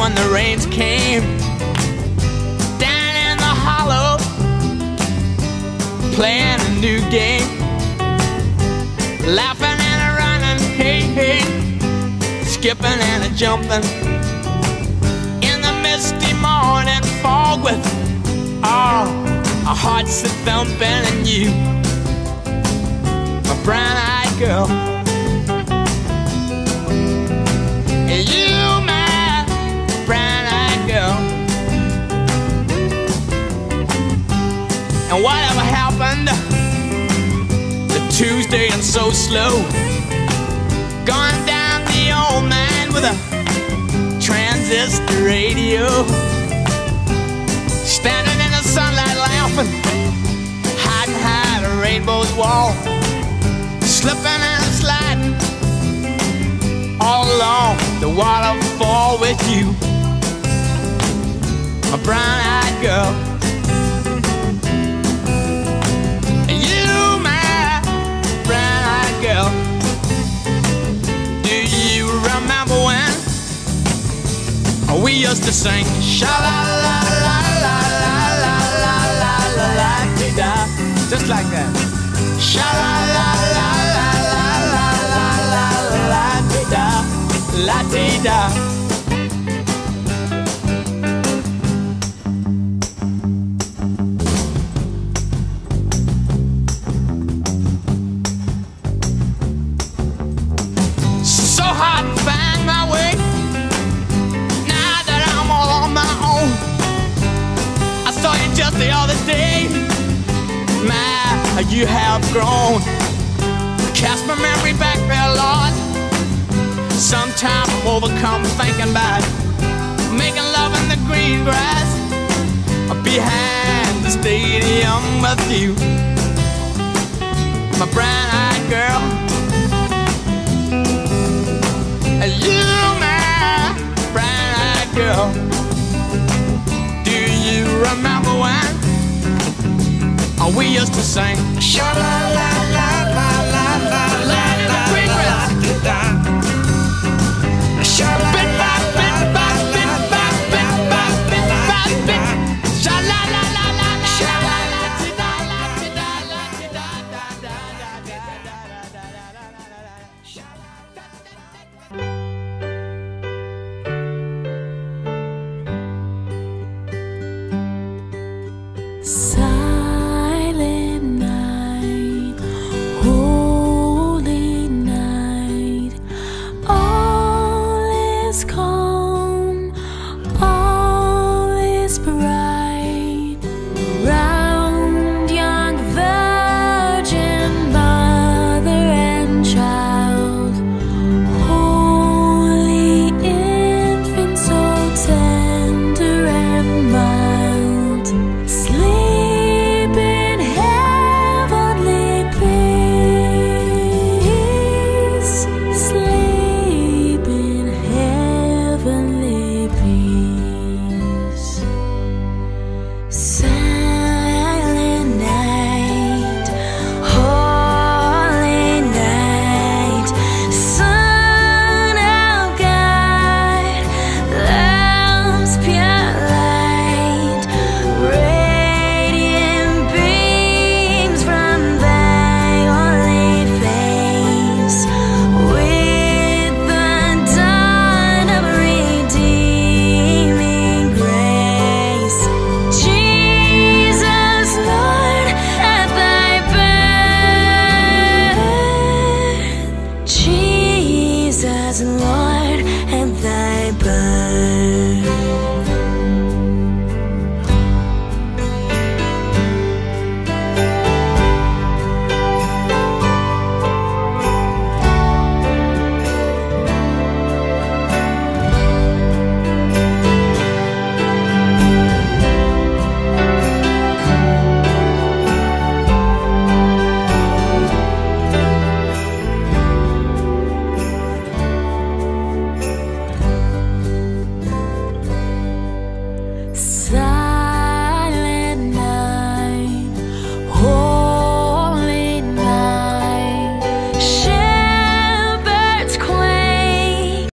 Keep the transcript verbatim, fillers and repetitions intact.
when the rains came. Down in the hollow, playing a new game, laughing and a running, hey, hey, skipping and a jumping in the misty morning fog with all our hearts a thumping, and you, my brown-eyed girl, and you, my brown-eyed girl. And whatever happened to Tuesday and so slow, gone down the old man with a transistor radio, standing in the sunlight laughing, hiding behind a rainbow's wall, slipping and sliding all along the waterfall with you, my brown-eyed girl. You, my brown-eyed girl. Do you remember when we used to sing sha-la-la-la-la-la-la-la-la-la-la-la-la-la-la-la, just like that. Sha-la-la-la-la-la-la-la-la-la-la-la-la-la-la. So hard to find my way now that I'm all on my own. I saw you just the other day. My, you have grown. Cast my memory back there, Lord. Sometimes I'm overcome thinking about making love in the green grass behind the stadium with you, my brown-eyed girl. You, my brown-eyed girl. Do you remember when we used to sing sha-la-la-la-la-la-la-la in the green grass? Silent night, holy night, all is calm, all is bright. Round young virgin mother and child, holy infant so tender and mild, sleep in heavenly peace, sleep in heavenly peace. Silent night, holy night, Son of God, love's pure light, radiant beams from thy holy face, with the dawn of redeeming grace. Jesus, Lord, at thy birth, Jesus, Lord.